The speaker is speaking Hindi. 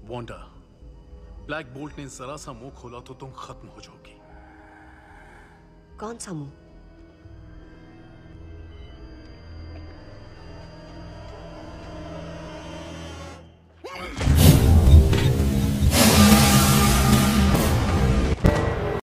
वांडा, ब्लैक बोल्ट ने जरा सा मुंह खोला तो तुम खत्म हो जाओगी। कौन सा मुंह?